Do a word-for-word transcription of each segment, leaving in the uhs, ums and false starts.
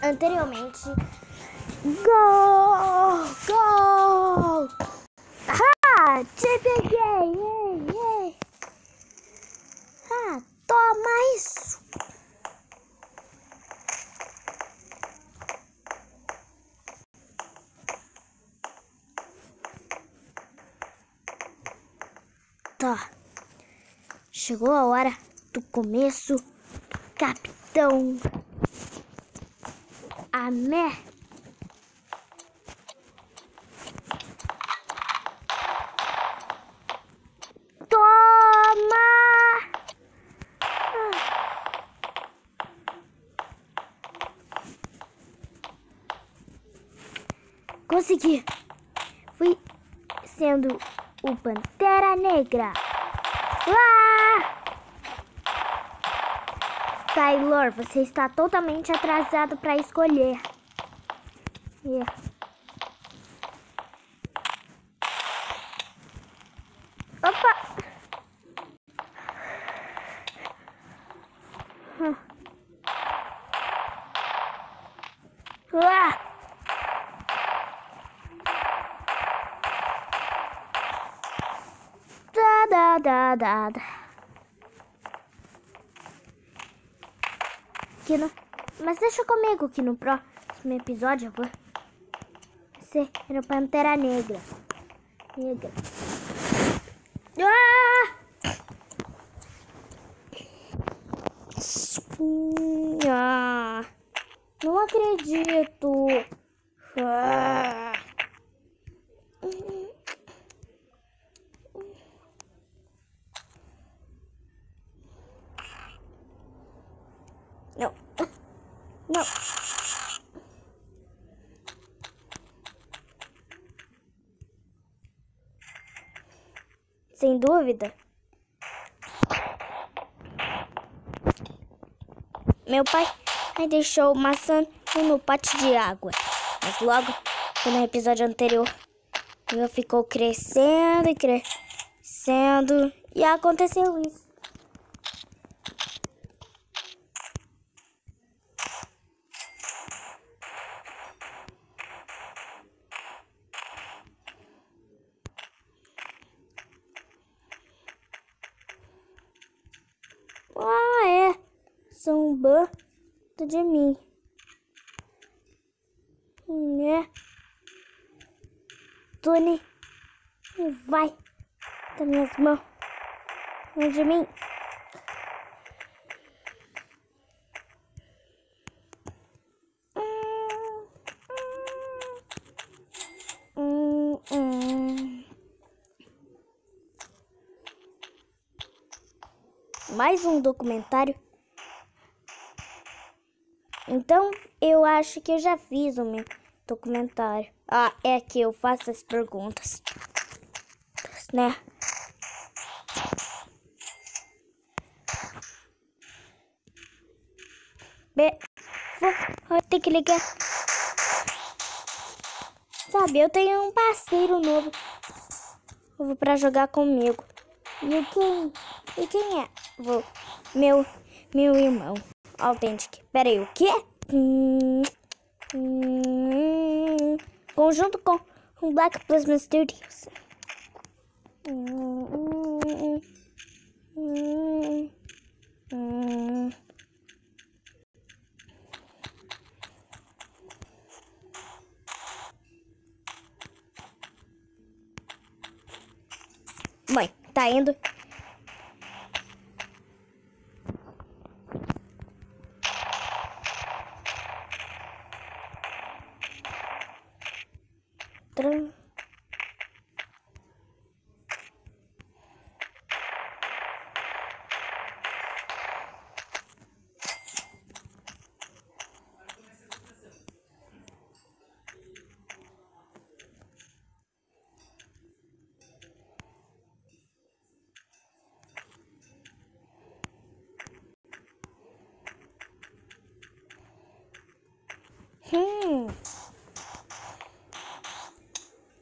anteriormente. Gol! Gol! Ah, te peguei! Ei, ei. Ah, toma isso! Tá. Chegou a hora do começo do Capitão Amé. Toma! Consegui. Fui sendo o Pantera Negra. Ah! Taylor, você está totalmente atrasado para escolher. Yeah. Opa! Hum. Ah! Da, da, da, da, da. Que no... Mas deixa comigo que no próximo episódio eu vou ser no Pantera Negra. Negra. Ah! Ah! Não acredito. Ah! Não. Não. Sem dúvida. Meu pai me deixou maçã no pote de água. Mas logo, no episódio anterior, ele ficou crescendo e crescendo. E aconteceu isso. Ah, é. Zombando de mim. Né? Tony, vai das minhas mãos. De mim. Hum, hum, hum. Mais um documentário. Então, eu acho que eu já fiz o meu documentário. Ah, é que eu faço as perguntas, né? Be vou, vou ter que ligar. Sabe, eu tenho um parceiro novo, novo pra jogar comigo. E quem? E quem é? Vou, meu, meu irmão. Authentic. Pera aí, o quê? Hum, hum, conjunto com o Black Plasma Studios. Hum, hum, hum, hum. Mãe, tá indo? Tran. Hum.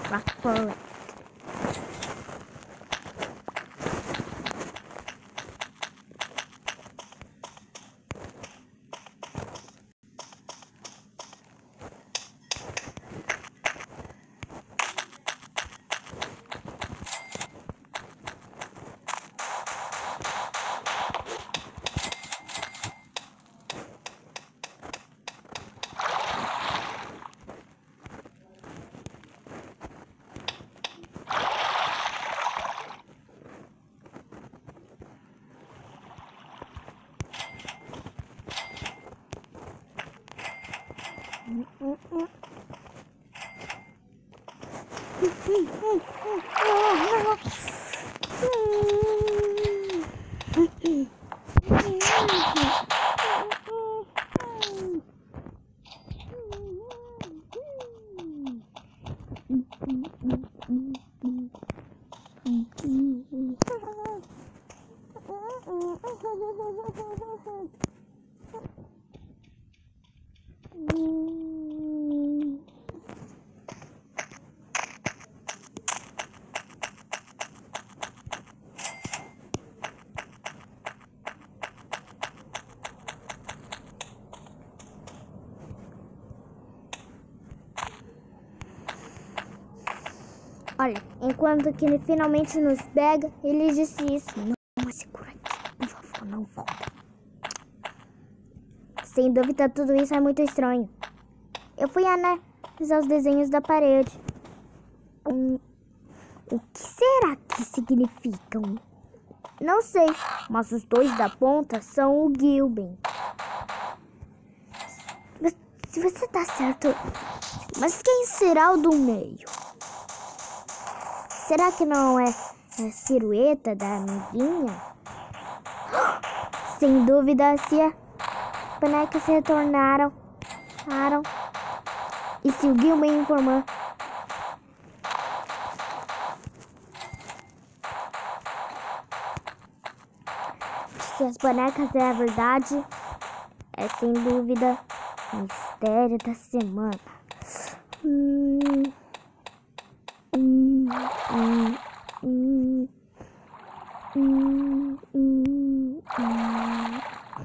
Olha, enquanto que ele finalmente nos pega, ele disse isso. Não, segura aqui, por favor, não volta. Sem dúvida, tudo isso é muito estranho. Eu fui analisar os desenhos da parede. Hum, o que será que significam? Não sei, mas os dois da ponta são o Gilben. Se você tá certo, mas quem será o do meio? Será que não é a silhueta da amiguinha? Sem dúvida, se as bonecas se retornaram. Param, e se o Gilben informar. Se as bonecas é a verdade, é sem dúvida o mistério da semana. Hum, hum, hum, hum, hum, hum, hum.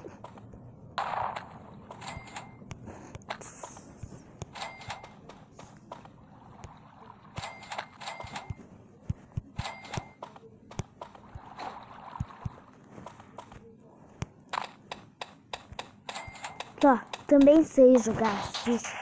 Tá, também sei jogar isso.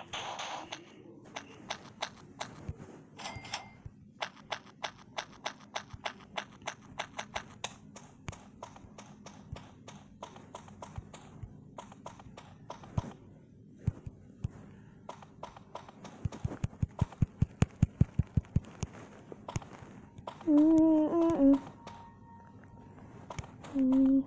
Hum, hum, hum. Hum.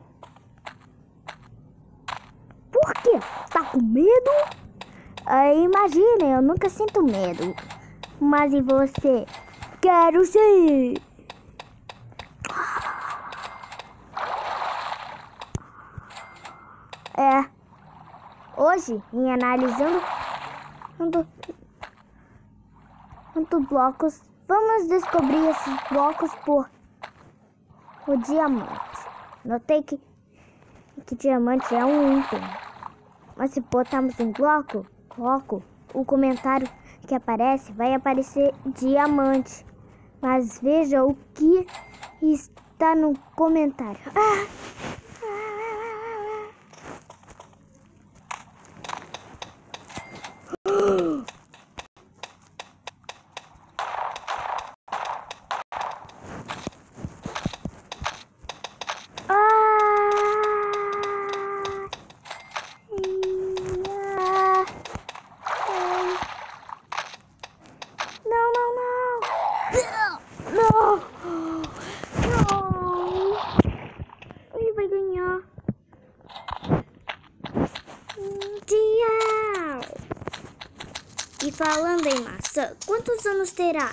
Por quê? Tá com medo? Ah, imagina, eu nunca sinto medo. Mas e você? Quero ser. É. Hoje, em analisando quantos blocos, vamos descobrir esses blocos por o diamante. Notei que, que diamante é um item. Mas se botarmos em bloco, bloco, o comentário que aparece vai aparecer diamante. Mas veja o que está no comentário. Ah! E falando em maçã, quantos anos terá?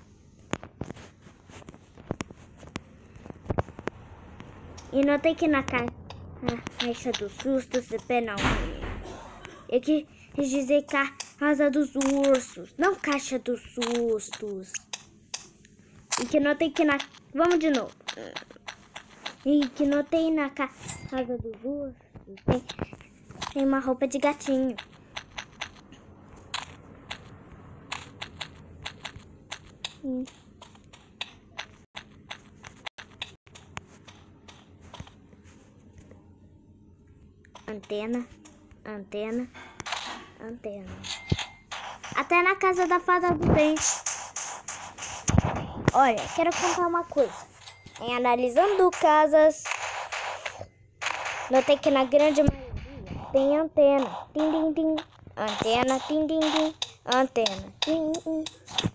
E notei que na, ca... na caixa do susto, C P não. Eu quis dizer ca... casa dos ursos, não caixa dos sustos. E que não tem que na... Vamos de novo. E que não tem na ca... casa dos ursos. Tem, tem uma roupa de gatinho. Hum. Antena, antena, antena. Até na casa da fada do dente. Olha, quero contar uma coisa. Em analisando casas, notei que na grande maioria tem antena. Tim, tim, tim. Antena, tim, tim, tim. Antena. Tim, tim.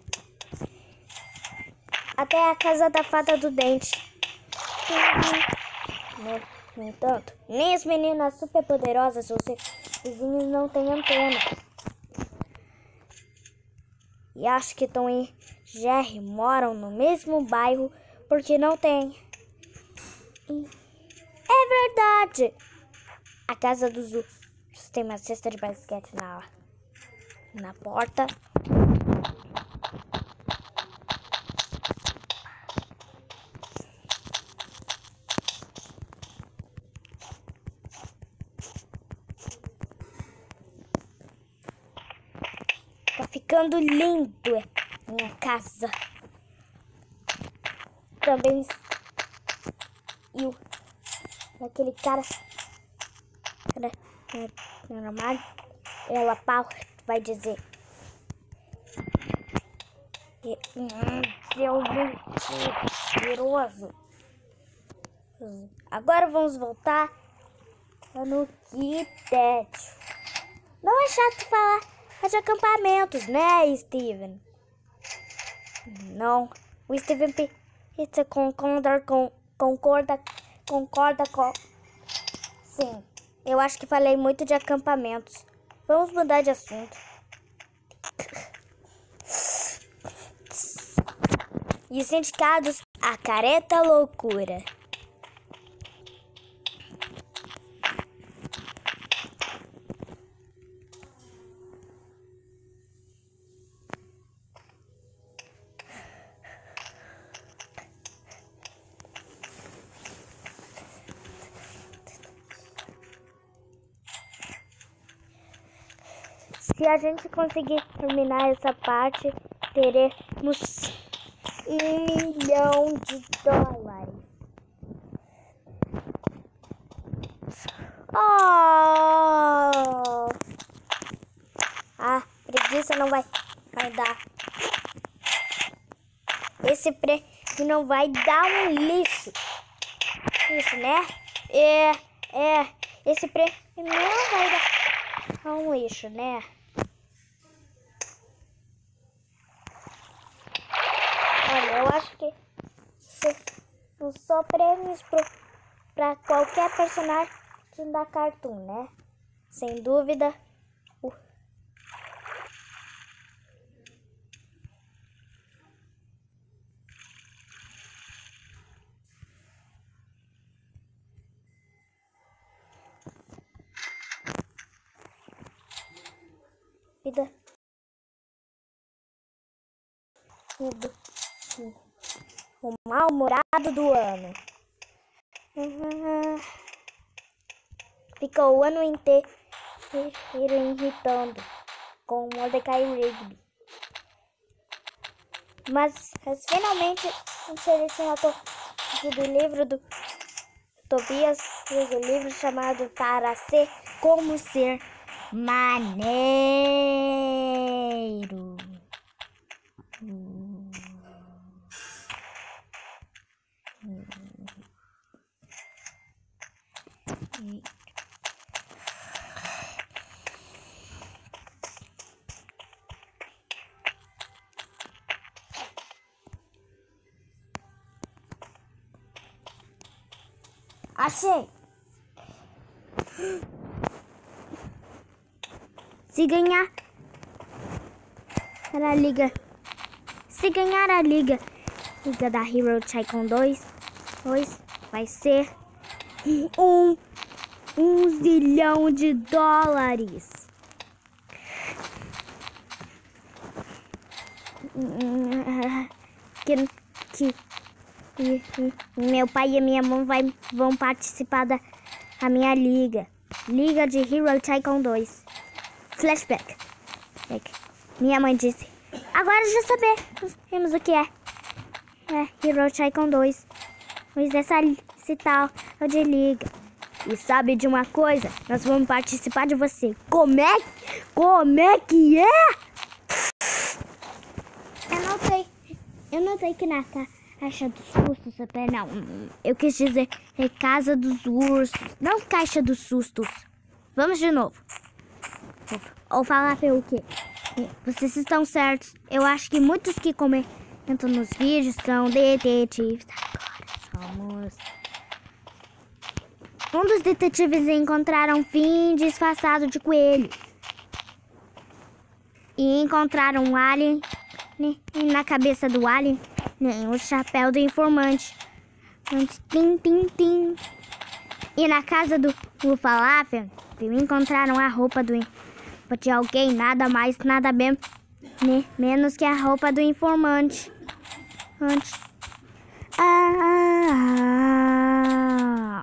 Até a casa da fada do dente. Tim, tim. No, no entanto, nem as meninas super poderosas ou seus vizinhos não têm antena. E acho que Tom e Jerry moram no mesmo bairro porque não tem. E é verdade! A casa dos ursos tem uma cesta de basquete na, na porta. Tá ficando lindo minha casa. Também e o aquele cara no armário, ela pau vai dizer seu mentiroso. Agora vamos voltar no Kitet. Não é chato falar de acampamentos, né, Steven? Não, o Steven Pizza concorda com concorda concorda com sim. Eu acho que falei muito de acampamentos. Vamos mudar de assunto. E os sindicatos, a careta loucura. Se a gente conseguir terminar essa parte, teremos um milhão de dólares. Oh! A preguiça não vai, vai dar. Esse prêmio não vai dar um lixo. Isso, né? É, é. Esse prêmio não vai dar um lixo, né? Olha, eu acho que são só prêmios para qualquer personagem da Cartoon, né? Sem dúvida. Uh. Vida. Tudo. O mal-humorado do ano. Uhum. Ficou o ano inteiro irritando com o Mordecai Rigby. Mas, mas finalmente um selecionador do livro do Tobias fez um livro chamado Para Ser Como Ser Maneiro. Hum. Hum. E... Achei! Se ganhar a liga, se ganhar a liga, liga da Hero Tycoon dois, dois vai ser um, um zilhão de dólares. que, que, que, que meu pai e a minha mãe vai, vão participar da a minha liga. Liga de Hero Tycoon dois. Flashback. Minha mãe disse: agora já sabemos o que é. É Hero Tycoon dois. Mas essa, esse tal de liga. E sabe de uma coisa? Nós vamos participar de você. Como é, como é que é? Eu não sei. Eu não sei que na caixa dos sustos, não. Eu quis dizer é casa dos ursos, não caixa dos sustos. Vamos de novo. Ou falar o quê? Vocês estão certos. Eu acho que muitos que comentam nos vídeos são detetives. Agora somos... Um dos detetives encontraram Finn disfarçado de coelho. E encontraram um alien. E na cabeça do alien, nem o chapéu do informante. Tim, tim, tim. E na casa do, do falafel, encontraram a roupa do de alguém, nada mais, nada bem, né, menos que a roupa do informante. Antes. Ah,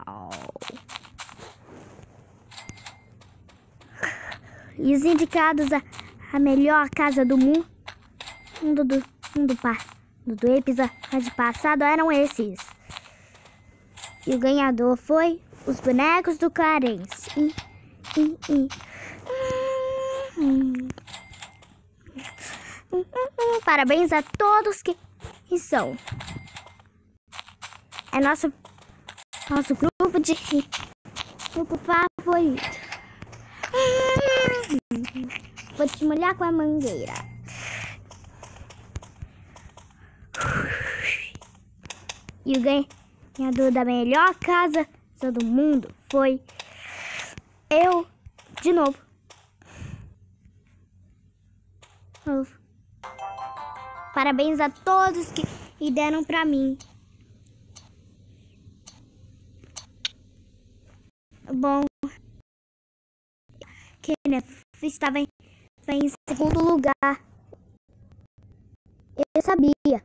e os indicados a, a melhor casa do mundo, mundo do mundo do, do, do episódio passado eram esses. E o ganhador foi os bonecos do Clarence. E, e, e. Hum, hum, hum, parabéns a todos que, que são. É nosso, nosso grupo de grupo favorito. Vou te molhar com a mangueira. E o ganhador da melhor casa do mundo foi eu, de novo. novo. Parabéns a todos que deram pra mim. Bom, Kenneth estava em, em segundo lugar. Eu sabia.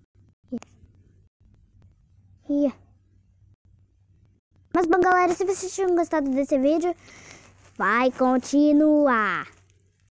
Yeah. Mas bom, galera, se vocês tinham gostado desse vídeo, vai continuar.